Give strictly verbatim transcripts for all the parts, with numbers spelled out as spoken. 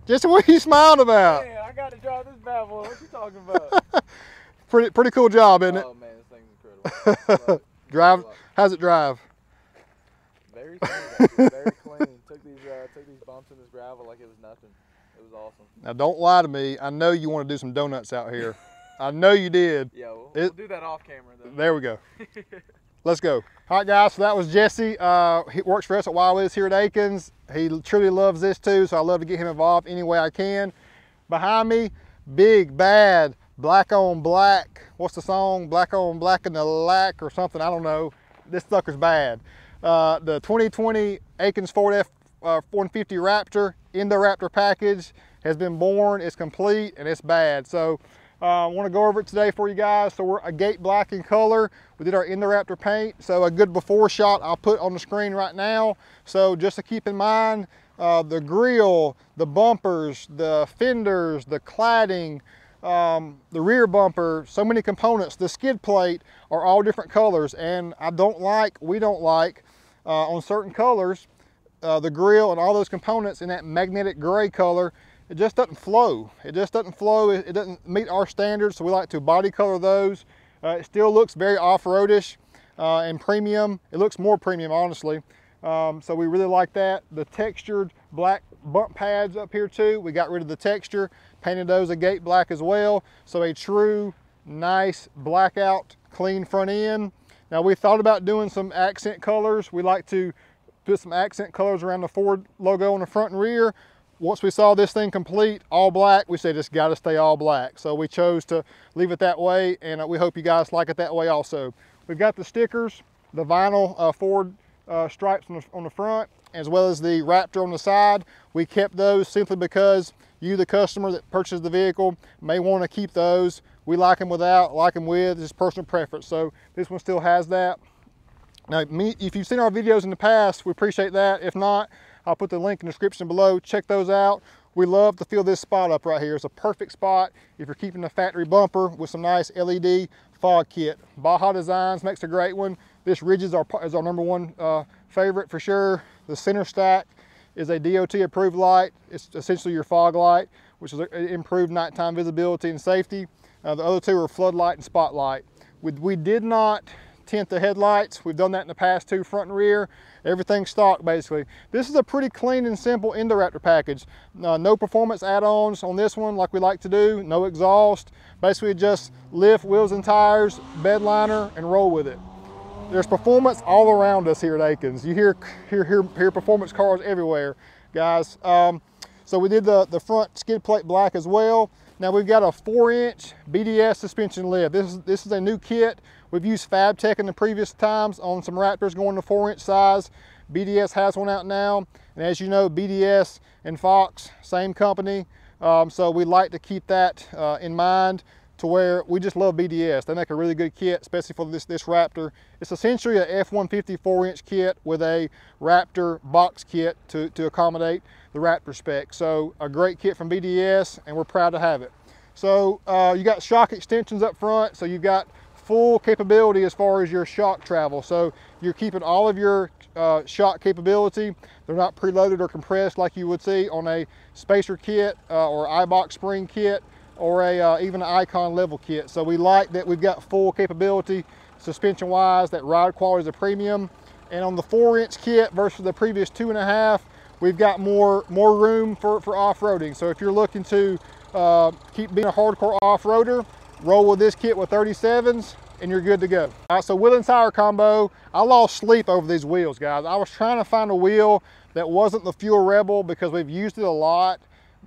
Jesse, what are you smiling about? Man, I got to drive this bad boy. What you talking about? pretty pretty cool job, isn't it? Oh man, this thing's incredible. It. Drive. How's it drive? Very clean. Very clean. Took these uh, took these bumps in this gravel like it was nothing. It was awesome. Now don't lie to me. I know you want to do some donuts out here. I know you did. Yeah, we'll, it, we'll do that off camera though. There we go. Let's go. All right, guys, so that was Jesse. Uh, he works for us at Wild Wiz here at Akins. He truly loves this too, so I love to get him involved any way I can. Behind me, big, bad, black on black. What's the song? Black on black in the lack or something, I don't know. This sucker's bad. Uh, the twenty twenty Akins Ford F one fifty Raptor in the Raptor package has been born. It's complete and it's bad. So I uh, want to go over it today for you guys. So we're a gate black in color. We did our in the Raptor paint. So a good before shot I'll put on the screen right now. So just to keep in mind, uh, the grille, the bumpers, the fenders, the cladding, um, the rear bumper, so many components, the skid plate are all different colors. And I don't like, we don't like uh, on certain colors, uh, the grille and all those components in that magnetic gray color. It just doesn't flow. It just doesn't flow. It, it doesn't meet our standards, so we like to body color those. Uh, it still looks very off-roadish uh, and premium. It looks more premium, honestly. Um, so we really like that. The textured black bump pads up here too. We got rid of the texture, painted those a gate black as well. So a true, nice, blackout, clean front end. Now we thought about doing some accent colors. We like to put some accent colors around the Ford logo on the front and rear. Once we saw this thing complete, all black, we said it's got to stay all black. So we chose to leave it that way, and we hope you guys like it that way also. We've got the stickers, the vinyl uh, Ford uh, stripes on the, on the front, as well as the Raptor on the side. We kept those simply because you, the customer that purchased the vehicle, may want to keep those. We like them without, like them with, it's personal preference. So this one still has that. Now, me, if you've seen our videos in the past, we appreciate that. If not, I'll put the link in the description below. Check those out. We love to fill this spot up right here. It's a perfect spot if you're keeping the factory bumper with some nice L E D fog kit. Baja Designs makes a great one. This Ridge is our, is our number one uh, favorite for sure. The center stack is a D O T approved light. It's essentially your fog light, which is improved nighttime visibility and safety. Uh, the other two are floodlight and spotlight. We, we did not tint the headlights. We've done that in the past too, front and rear. Everything's stock basically. This is a pretty clean and simple in the Raptor package. Uh, no performance add-ons on this one like we like to do. No exhaust. Basically just lift, wheels and tires, bed liner, and roll with it. There's performance all around us here at Akins. You hear, hear, hear, hear performance cars everywhere, guys. Um, so we did the, the front skid plate black as well. Now we've got a four inch B D S suspension lift. This is, this is a new kit. We've used FabTech in the previous times on some Raptors going to four inch size. B D S has one out now. And as you know, B D S and Fox, same company. Um, so we like to keep that uh, in mind to where we just love B D S. They make a really good kit, especially for this, this Raptor. It's essentially a F one fifty four inch kit with a Raptor box kit to, to accommodate the Raptor spec. So a great kit from B D S, and we're proud to have it. So uh, you got shock extensions up front, so you've got full capability as far as your shock travel. So you're keeping all of your uh, shock capability. They're not preloaded or compressed like you would see on a spacer kit uh, or iBox spring kit or a uh, even an Icon level kit. So we like that we've got full capability suspension wise. That ride quality is a premium. And on the four inch kit versus the previous two and a half, we've got more more room for, for off-roading. So if you're looking to uh, keep being a hardcore off-roader, roll with this kit with thirty-sevens and you're good to go. All right, so wheel and tire combo. I lost sleep over these wheels, guys. I was trying to find a wheel that wasn't the Fuel Rebel because we've used it a lot.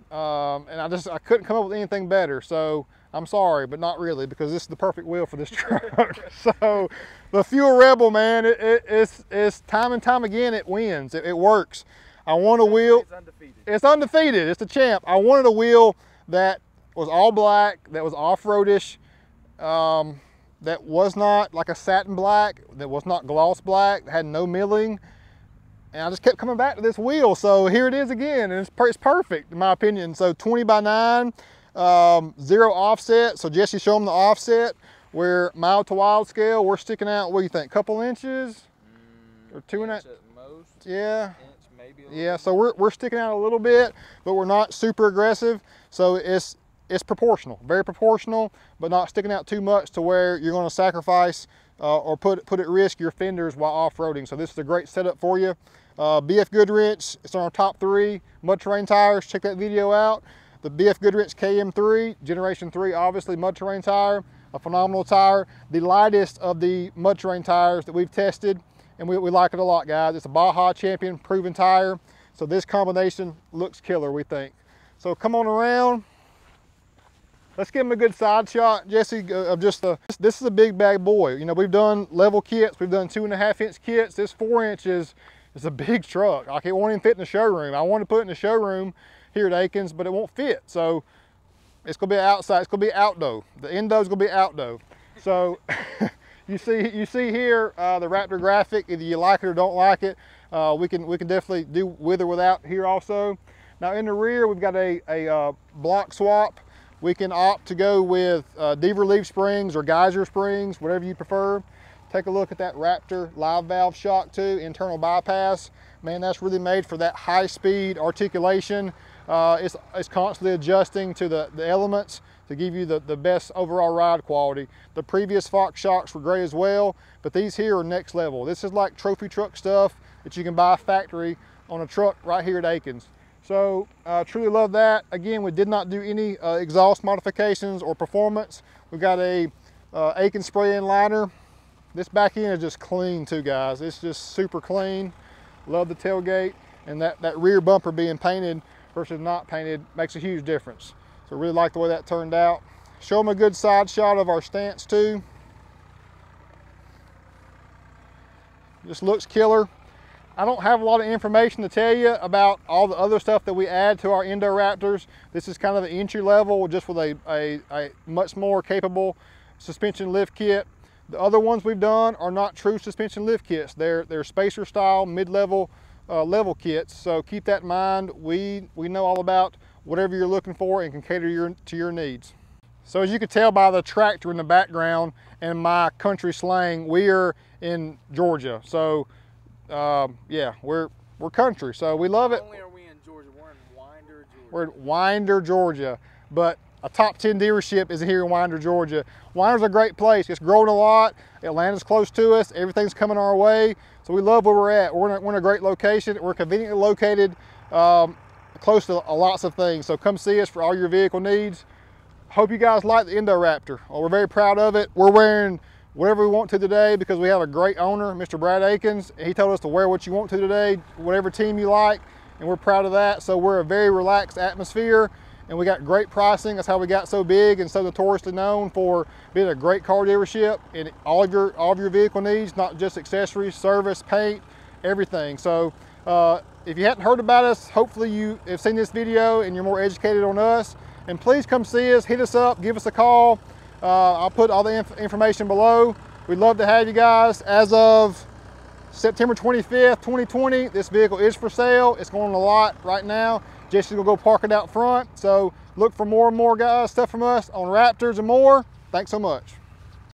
Um, and I just, I couldn't come up with anything better. So I'm sorry, but not really, because this is the perfect wheel for this truck. So the Fuel Rebel, man, it, it, it's, it's time and time again, it wins, it, it works. I want a wheel. It's undefeated. It's undefeated. It's the champ. I wanted a wheel that was all black, that was off-roadish, um, that was not like a satin black, that was not gloss black, that had no milling. And I just kept coming back to this wheel. So here it is again, and it's, it's perfect in my opinion. So twenty by nine, um, zero offset. So Jesse, show them the offset. Where mild to wild scale, we're sticking out, what do you think, couple inches? Mm, or two and a half? At most. Yeah. Inch maybe a little Yeah, bit so more. we're, we're sticking out a little bit, but we're not super aggressive. So it's, it's proportional, very proportional, but not sticking out too much to where you're gonna sacrifice uh, or put, put at risk your fenders while off-roading. So this is a great setup for you. Uh, B F Goodrich, it's on our top three mud terrain tires. Check that video out. The B F Goodrich K M three, generation three, obviously mud terrain tire, a phenomenal tire. The lightest of the mud terrain tires that we've tested, and we, we like it a lot, guys. It's a Baja Champion proven tire. So this combination looks killer, we think. So come on around. Let's give him a good side shot, Jesse, of just a, this is a big bag boy. You know, we've done level kits, we've done two and a half inch kits. This four inches is a big truck. Like, it won't even fit in the showroom. I want to put it in the showroom here at Akins, but it won't fit. So it's gonna be outside, it's gonna be outdoor. The endo's gonna be outdoor. So you see you see here uh, the Raptor graphic, either you like it or don't like it. Uh, we can we can definitely do with or without here also. Now in the rear, we've got a, a uh, block swap. We can opt to go with uh, Deaver leaf springs or Geyser springs, whatever you prefer. Take a look at that Raptor live valve shock too, internal bypass. Man, that's really made for that high speed articulation. Uh, it's, it's constantly adjusting to the, the elements to give you the, the best overall ride quality. The previous Fox shocks were great as well, but these here are next level. This is like trophy truck stuff that you can buy factory on a truck right here at Akins. So uh, truly love that. Again, we did not do any uh, exhaust modifications or performance. We've got a uh, Akins spray-in liner. This back end is just clean too, guys. It's just super clean. Love the tailgate, and that, that rear bumper being painted versus not painted makes a huge difference. So really like the way that turned out. Show them a good side shot of our stance too. Just looks killer. I don't have a lot of information to tell you about all the other stuff that we add to our Indoraptors. This is kind of the entry level, just with a, a, a much more capable suspension lift kit. The other ones we've done are not true suspension lift kits. They're, they're spacer style, mid-level uh, level kits. So keep that in mind. We, we know all about whatever you're looking for and can cater your, to your needs. So as you can tell by the tractor in the background and my country slang, we are in Georgia. So um, yeah, we're, we're country, so we love it. Not only are we in Georgia, we're in Winder, Georgia. We're in Winder, Georgia, but a top ten dealership is here in Winder, Georgia. Winder's a great place. It's growing a lot. Atlanta's close to us. Everything's coming our way. So we love where we're at. We're in a, we're in a great location. We're conveniently located um, close to lots of things. So come see us for all your vehicle needs. Hope you guys like the Indoraptor. Well, we're very proud of it. We're wearing whatever we want to today because we have a great owner, Mister Brad Akins. He told us to wear what you want to today, whatever team you like, and we're proud of that. So we're a very relaxed atmosphere, and we got great pricing. That's how we got so big and so notoriously known for being a great car dealership in all of your all of your vehicle needs, not just accessories, service, paint, everything. So uh, if you hadn't heard about us, hopefully you have seen this video and you're more educated on us. And please come see us, hit us up, give us a call. Uh, I'll put all the inf information below. We'd love to have you guys. As of September twenty-fifth, twenty twenty, this vehicle is for sale. It's going on a lot right now. Jesse's gonna go park it out front. So look for more and more guys, stuff from us on Raptors and more. Thanks so much.